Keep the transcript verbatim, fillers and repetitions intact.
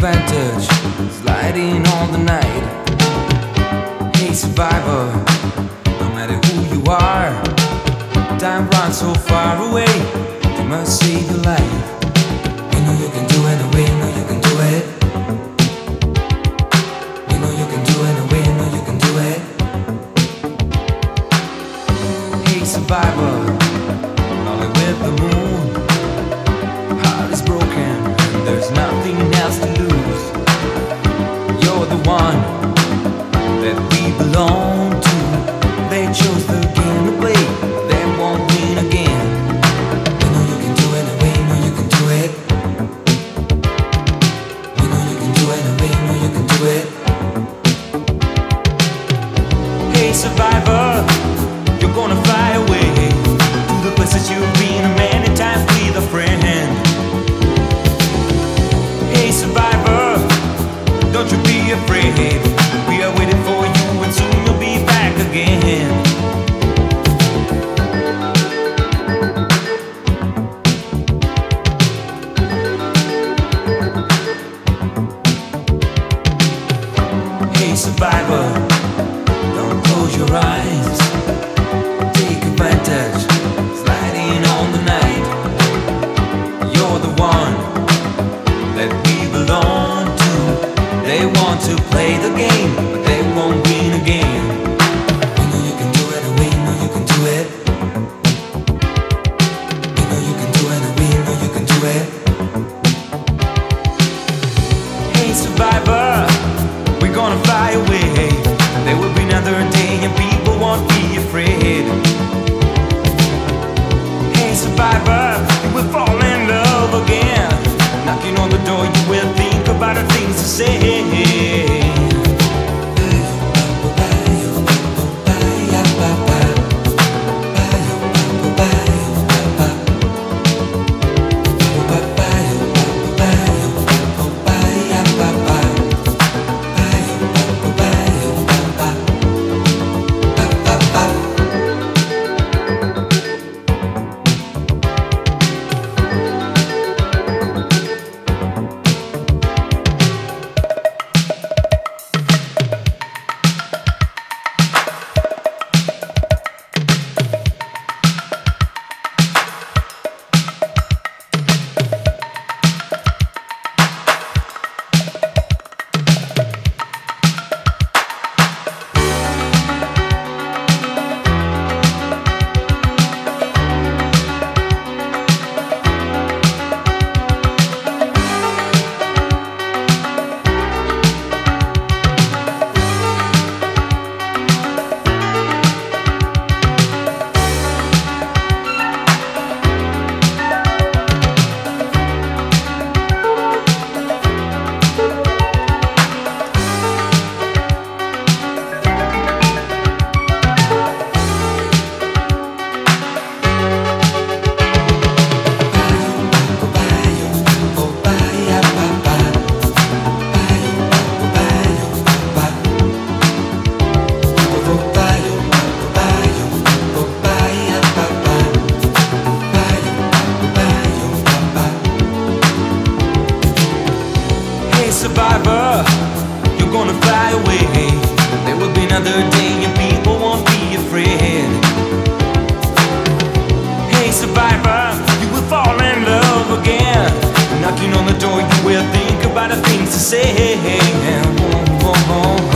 advantage, sliding on the night. Hey survivor, no matter who you are, time runs so far away, you must save your life. You know you can do it, and we know you can do it. You know you can do it, and we know you can do it. Hey survivor, lonely with the moon, heart is broken, there's nothing else to lose. You're the one that we belong to. They chose the game to play, they won't win again. We know you can do it, and we know you can do it. We know you can do it, and we know you can do it. Hey survivor, you're gonna fly away to the places you've been many times with a friend. Hey survivor, don't you be afraid, we are waiting for you and soon you'll be back again. Hey survivor, don't close your eyes, take advantage, sliding on the night. You're the one that we belong to. They want to play the game, but they won't win again. We know you can do it, and we know you can do it. We know you can do it, and we know you can do it. Hey survivor, we're gonna fly away. There will be another day and people won't be afraid. Hey survivor, you will fall in love again. Knocking on the door, you will think about the things to say. Survivor, you're gonna fly away. There will be another day and people won't be afraid. Hey survivor, you will fall in love again. Knocking on the door, you will think about the things to say. Oh, oh, oh.